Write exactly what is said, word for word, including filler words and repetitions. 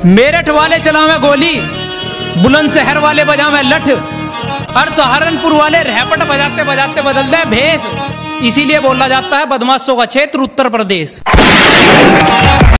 मेरठ वाले चलावे गोली, बुलंदशहर वाले बजावे लठ, और सहारनपुर वाले रैपट बजाते बजाते बदल दे भेस। इसीलिए बोला जाता है बदमाशों का क्षेत्र उत्तर प्रदेश।